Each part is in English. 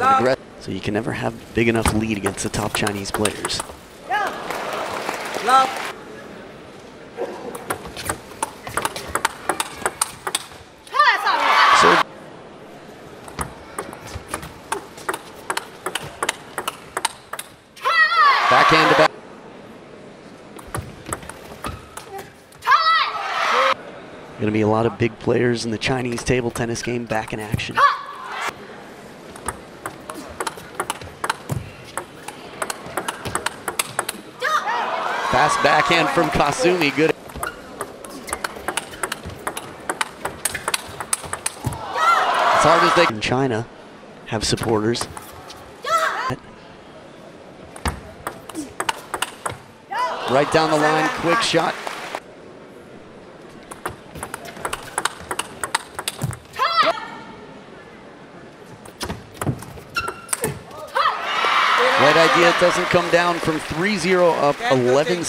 So you can never have big enough lead against the top Chinese players. Love. So backhand to back. Going to be a lot of big players in the Chinese table tennis game back in action. Fast backhand from Kasumi, good. As hard as they can. China have supporters. Right down the line, quick shot. Right idea, it doesn't come down from 3-0 up 11.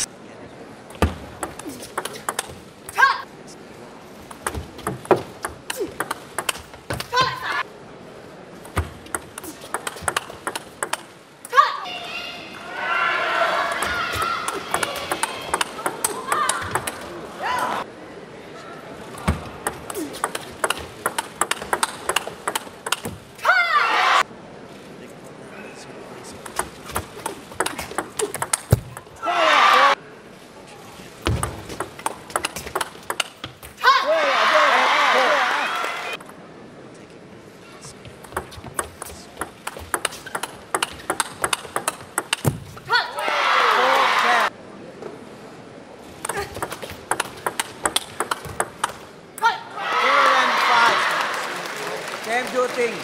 Can't do a thing.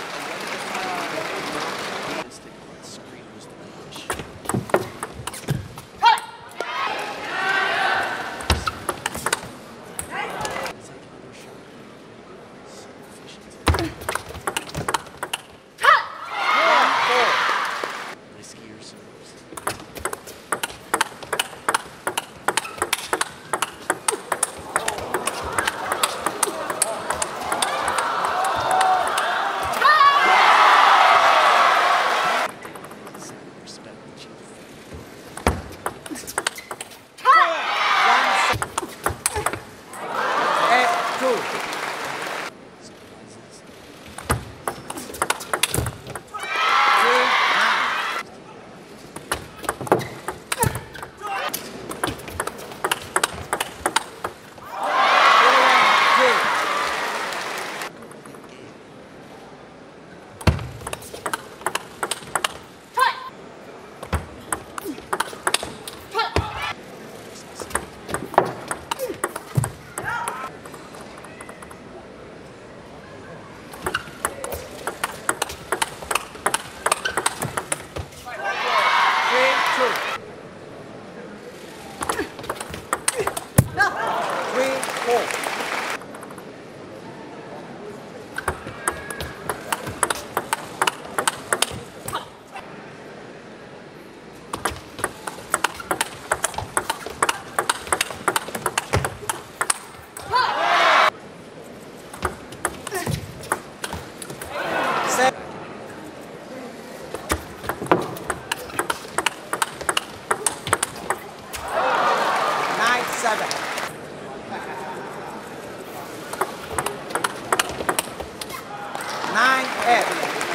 Nine F.